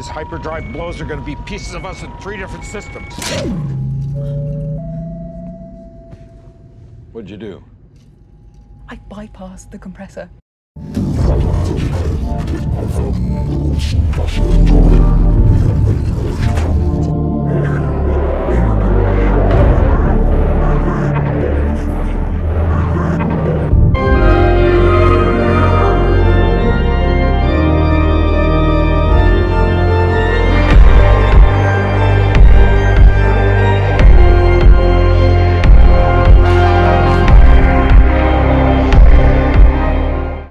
This hyperdrive blows are going to be pieces of us in 3 different systems. What'd you do? I bypassed the compressor.